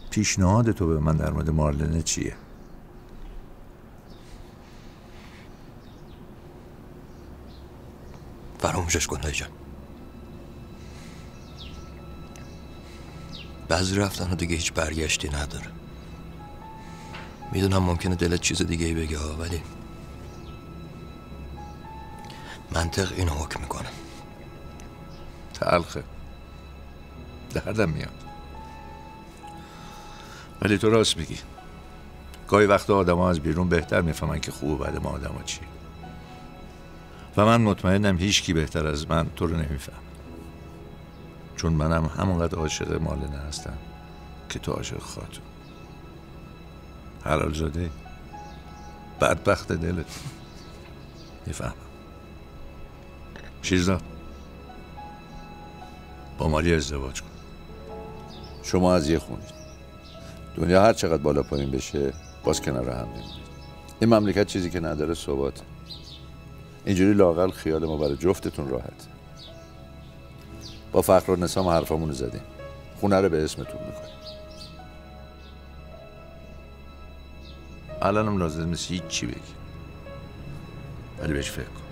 پیشنهاد تو به من در مورد مارلنه چیه؟ فراموشش کن دایی جان. بعضی رفتن و دیگه هیچ برگشتی نداره. میدونم ممکنه دلت چیز دیگه ای بگه ولی منطق اینو حکم میکنه. تلخه، دردم میاد، ولی تو راست میگی. گاهی وقتا آدم ها از بیرون بهتر میفهمن که خوب و بد ما آدم ها چی، و من مطمئنم هیچ کی بهتر از من تو رو نمیفهم، چون منم همونقدر عاشق مارلنه هستم که تو عاشق خاتون. حلال زاده بدبخت دلت. میفهمم. شیرزاد، با مالی ازدواج کن. شما از یه خونید. دنیا هر چقدر بالا پایین بشه باز کنار هم میمونید. این مملکت چیزی که نداره ثبات. اینجوری لااقل خیال ما برای جفتتون راحت. با فخرالنسا ما حرفامونو زدیم. خونه رو به اسمتون میکنیم. الانم لازم نیست هیچ چی بگی، ولی بهش فکر کن.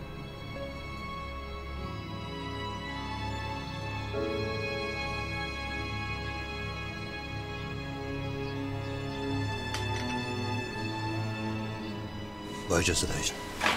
با اجازه دایی جان.